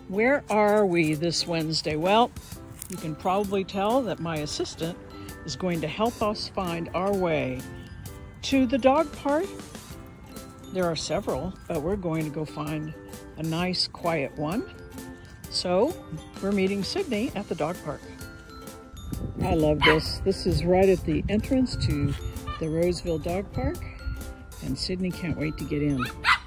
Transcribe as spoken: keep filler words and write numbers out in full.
Where are we this Wednesday? Well, you can probably tell that my assistant is going to help us find our way to the dog park. There are several, but we're going to go find a nice, quiet one. So we're meeting Sydney at the dog park. I love this. This is right at the entrance to the Roseville dog park, and Sydney can't wait to get in.